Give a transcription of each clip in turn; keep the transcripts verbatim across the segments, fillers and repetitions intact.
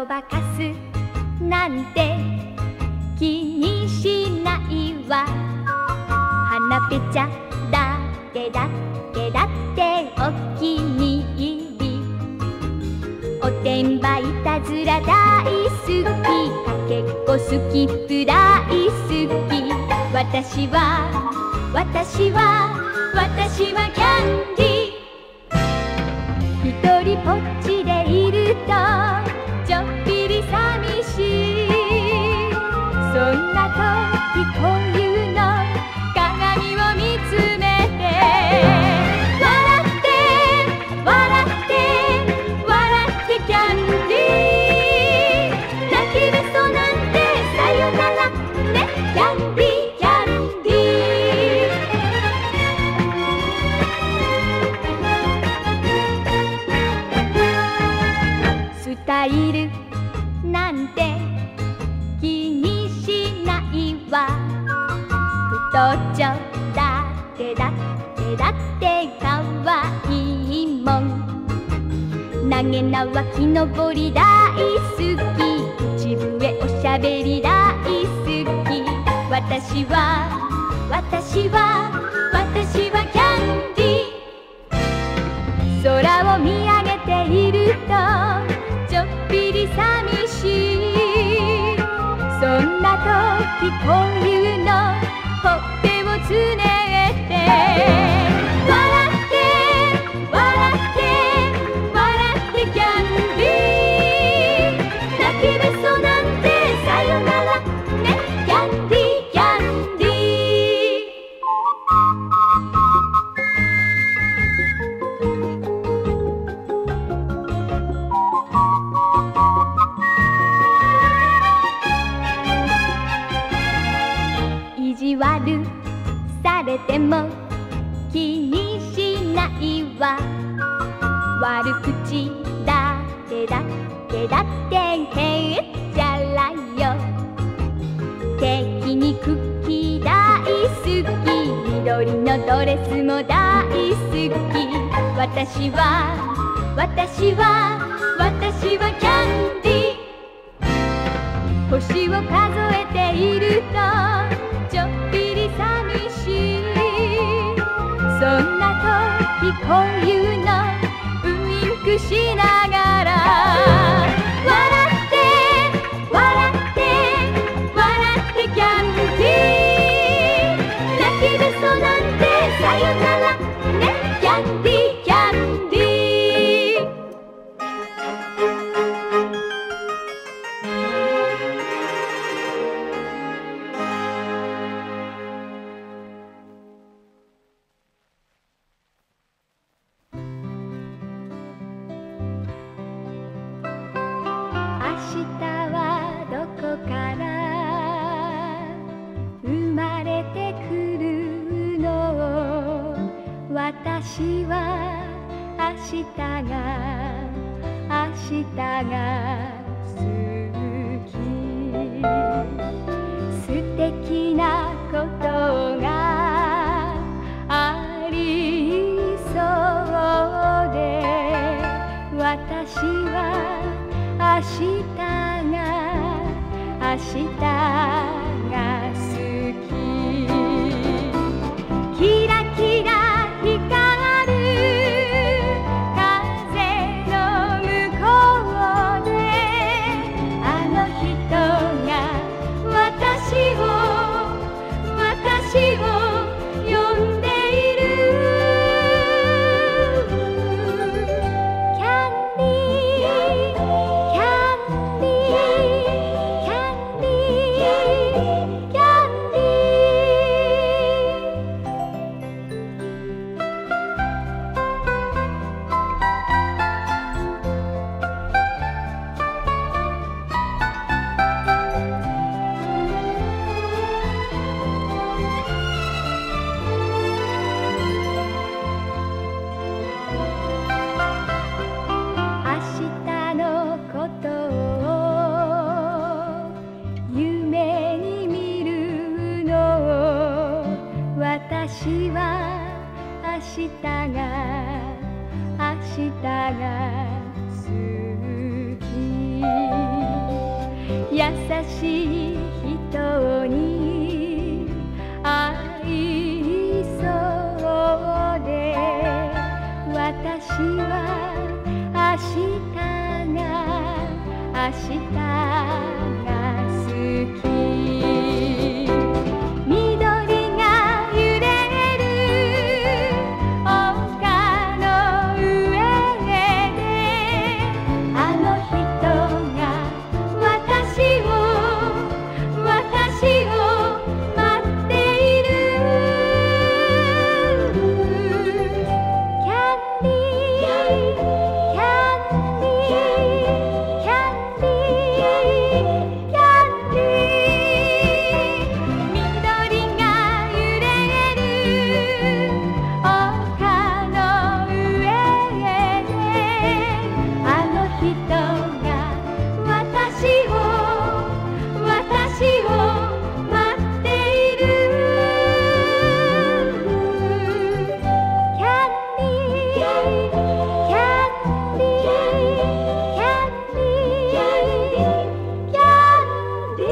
そばかすなんて気にしないわ。花ぺちゃだけだけだってお気に入り。おてんばいたずら大好き、かけっこスキップ大好き。私は私は私はキャンディー。ひとりぽっちでいるとちょっぴり寂しい。そんな時こういうの鏡を見つめて笑って笑って笑ってキャンディー。泣きべそなんてさよならね、キャンディーキャンディー。スタイルなんて気にしないわ。太っちょだけだってだってかわいいもん。投げ縄木登り大好き、口笛おしゃべり大好き。私は私は私はキャンディー。空を見上げているとちょっぴり寂しい。そんな時こういうのほっぺをつねって笑って笑って笑ってキャンディー。泣きべそなんてさよならね、キャンディーキャンディー。意地悪されても気にしないわ。悪口だってだってだってへっちゃらよ。敵にクッキー大好き、緑のドレスも大好き。私は私は私はキャンディー。星を数えているとちょっぴり寂しい。そんな時こういうのウインクしながら笑って笑って笑ってキャンディー。泣きべそなんてさよならね、キャンディーキャンディー。明日はどこから生まれてくるの。私は明日が明日が好き。素敵なことがありそうで、私は明日が明日が好き。キラキラ光る風の向こうであの人が私を私を呼んでいる。キャンディーキャンディーキャンディーキャンディー。明日のことを夢に見るの。私は明日が明日が好き。 優しい人に会いそうで、私は明日が明日が好き。緑が揺れる丘の上で、あの人が私を私を待っている。キャンディーキャンディーキャンディーキャンディー、緑が揺れる丘の上で、あの人が私を私を待っている。キャンディーキャンディーキャンディーキャンディ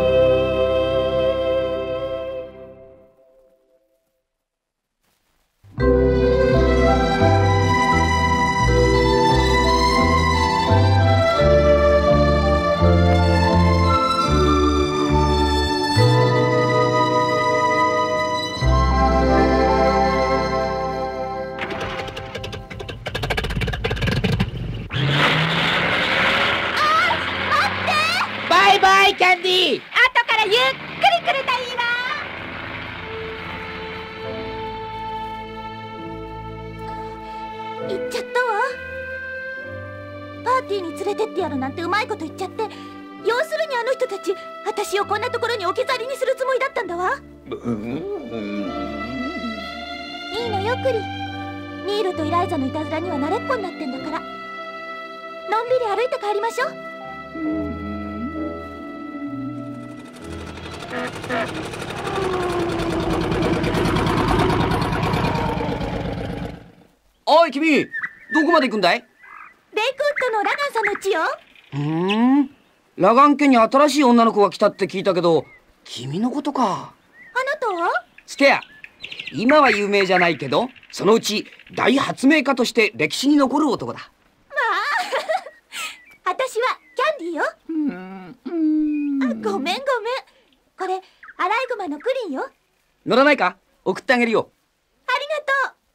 バイバイキャンディー。 後からゆっくり来るといいわ。 行っちゃったわ。パーティーに連れてってやるなんてうまいこと言っちゃって、要するにあの人たち私をこんなところに置き去りにするつもりだったんだわ。いいのよクリ。ニールとイライザのいたずらには慣れっこになってんだから、のんびり歩いて帰りましょう。 おい君、どこまで行くんだい？ レイクウッドのラガンさんの家よ。 ふーん、ラガン家に新しい女の子が来たって聞いたけど、君のことか。 あなたは？ ステア、今は有名じゃないけど、そのうち大発明家として歴史に残る男だ。 まあ私はキャンディーよ。あ、ごめんごめん。これアライグマのクリンよ。 乗らないか？送ってあげるよ。 ありがとう。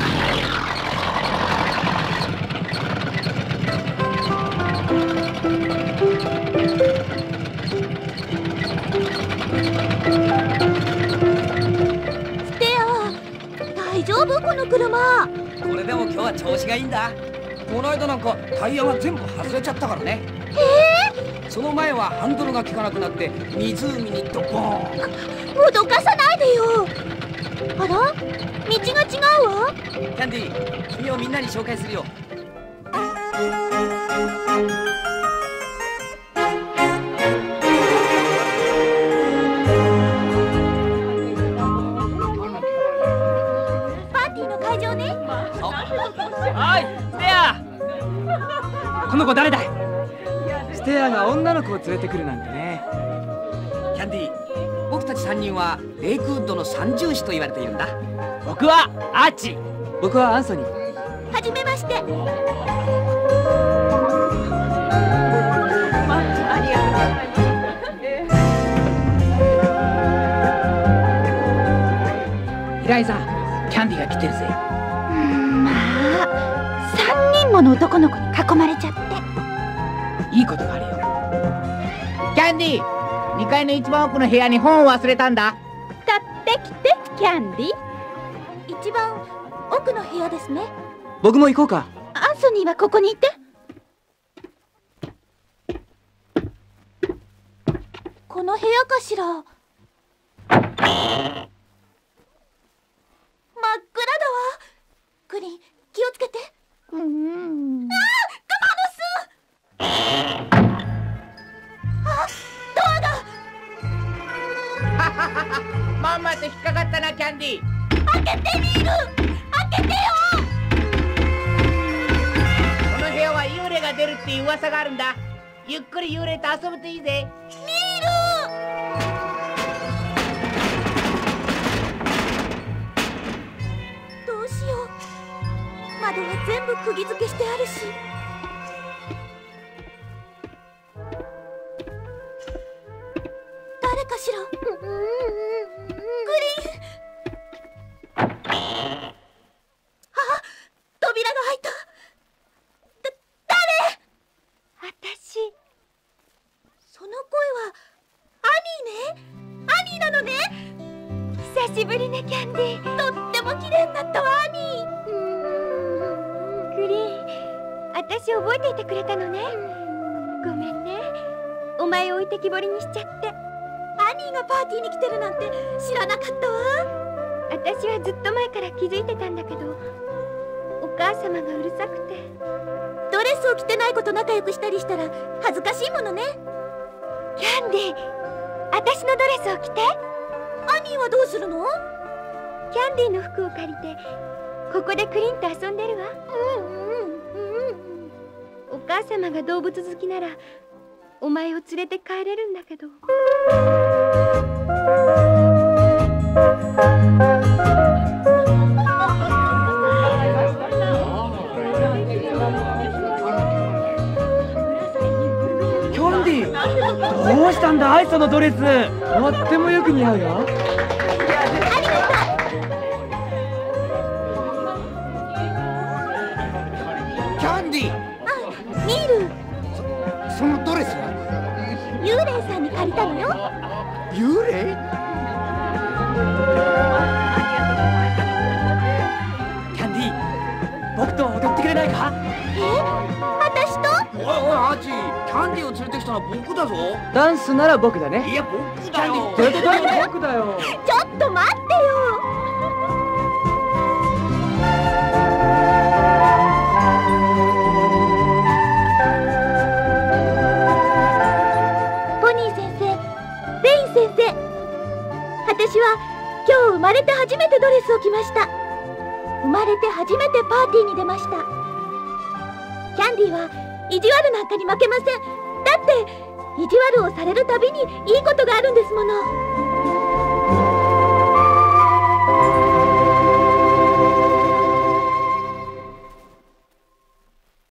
ステア、大丈夫この車？ これでも今日は調子がいいんだ。この間なんかタイヤが全部外れちゃったからね。 えその前はハンドルが効かなくなって湖にドボーン。 脅かさないでよ。あら、道が違うわ。 キャンディー、君をみんなに紹介するよ。 パーティーの会場ね。 おい、ステア。この子誰だい？ステアが女の子を連れてくるなんてね。 キャンディー、僕たちさんにんはレイクウッドの三銃士と言われているんだ。 僕はアーチー。僕はアンソニー。 はじめまして。 イライザ、キャンディーが来てるぜ。 まあ、三人もの男の子に囲まれちゃって。 いいことがあるよ。 キャンディー、にかいの一番奥の部屋に本を忘れたんだ。 取ってきてキャンディー。 一番奥の部屋ですね。 僕も行こうか。 アンソニーはここにいて。この部屋かしら。真っ暗だわ。クリン、気をつけて。うーん。ああ、クマの巣。あ、ドアが。 まんまと引っかかったな、キャンディー。 開けてみる。開けてよ。 この部屋は幽霊が出るっていう噂があるんだ。 ゆっくり幽霊と遊ぶといいぜ。 どうしよう。窓は全部釘付けしてあるし。誰かしら。グリーン。あ、扉が開いた。だ、誰？ 私。 その声はアニーね。アニーなのね。 久しぶりね、キャンディー。 とっても綺麗になったわ、アニー。 グリーン、私覚えていてくれたのね。ごめんね、お前を置いてきぼりにしちゃって。 アニーがパーティーに来てるなんて知らなかったわ。 私はずっと前から気づいてたんだけど、お母様がうるさくて。 ドレスを着てない子と仲良くしたりしたら恥ずかしいものね。 キャンディー、私のドレスを着て。 アニーはどうするの？ キャンディーの服を借りてここでクリンと遊んでるわ。 うんうんうん。 お母様が動物好きならお前を連れて帰れるんだけど。 キャンディー、どうしたんだいそのドレス。とってもよく似合うよ。 キャンディー、 あ、ミール。 そのドレスは幽霊さんに借りたのよ。 幽霊？ キャンディー、僕と踊ってくれないか？ え？私と？ おいおいアーチー、キャンディーを連れてきたのは僕だぞ。 ダンスなら僕だね。 いや僕だよ。 絶対僕だよ。 ちょっと待ってよ。ポニー先生、レイン先生、私は今日生まれて初めてドレスを着ました。生まれて初めてパーティーに出ました。キャンディーは意地悪なんかに負けません。だって意地悪をされるたびにいいことがあるんですもの。